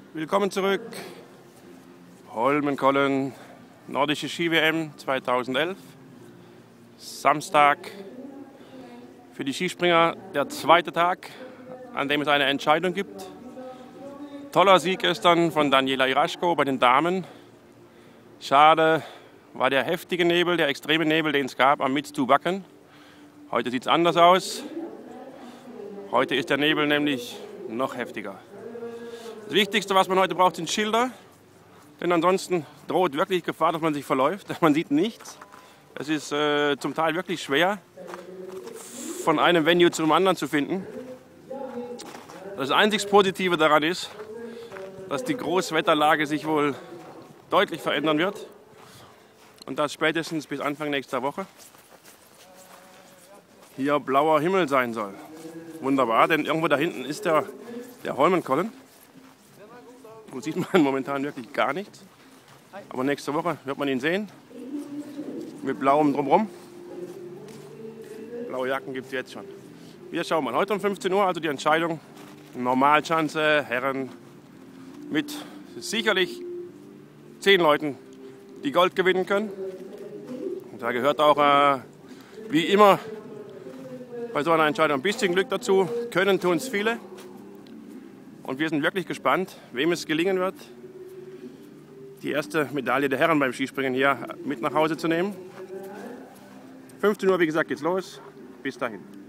Willkommen zurück. Holmenkollen, Nordische Ski-WM 2011. Samstag für die Skispringer der zweite Tag, an dem es eine Entscheidung gibt. Toller Sieg gestern von Daniela Iraschko bei den Damen. Schade war der heftige Nebel, der extreme Nebel, den es gab am Mitztu-Wacken. Heute sieht es anders aus. Heute ist der Nebel nämlich noch heftiger. Das Wichtigste, was man heute braucht, sind Schilder. Denn ansonsten droht wirklich Gefahr, dass man sich verläuft. Man sieht nichts. Es ist zum Teil wirklich schwer, von einem Venue zum anderen zu finden. Das einzig Positive daran ist, dass die Großwetterlage sich wohl deutlich verändern wird. Und das spätestens bis Anfang nächster Woche hier blauer Himmel sein soll. Wunderbar, denn irgendwo da hinten ist der Holmenkollen. Wo sieht man momentan wirklich gar nichts. Aber nächste Woche wird man ihn sehen. Mit blauem Drumherum. Blaue Jacken gibt es jetzt schon. Wir schauen mal. Heute um 15 Uhr also die Entscheidung. Normalschanze, Herren. Mit sicherlich 10 Leuten, die Gold gewinnen können. Und da gehört auch, wie immer, bei so einer Entscheidung ein bisschen Glück dazu. Können tun es viele. Und wir sind wirklich gespannt, wem es gelingen wird, die erste Medaille der Herren beim Skispringen hier mit nach Hause zu nehmen. 15 Uhr, wie gesagt, geht's los. Bis dahin.